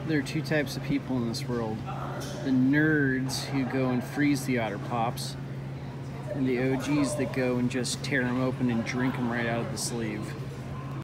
There are two types of people in this world. The nerds who go and freeze the Otter Pops, and the OGs that go and just tear them open and drink them right out of the sleeve.